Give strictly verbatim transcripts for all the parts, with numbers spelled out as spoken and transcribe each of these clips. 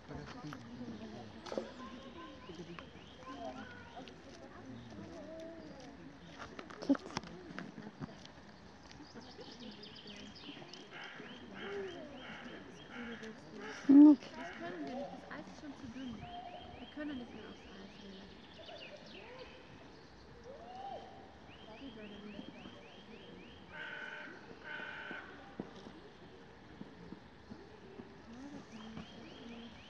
Nicht. Das können wir nicht, das Eis ist schon zu dünn. Wir können nicht mehr aufs Eis gehen. Das geht leider nicht. Leider können wir nicht aufs Eis.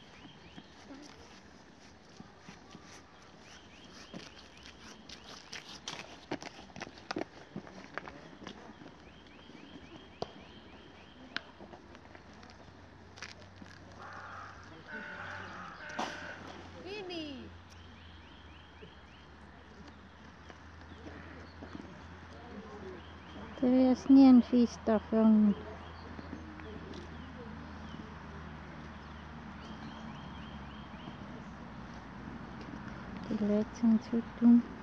Mimi! Du wirst nie ein Fisch fangen. Die Leute sind zu dumm.